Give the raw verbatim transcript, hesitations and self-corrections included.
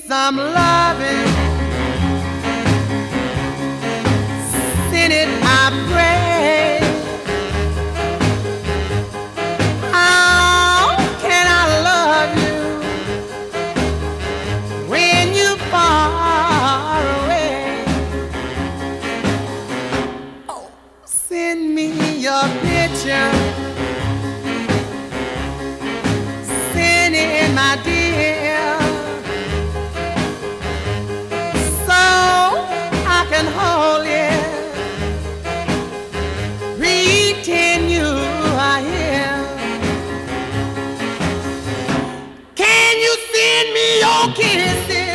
some loving. Send it, I pray. How can I love you when you far away? Oh, send me your picture. Send it, my dear, so I can hold you, pretend you are here. Can you send me your kisses?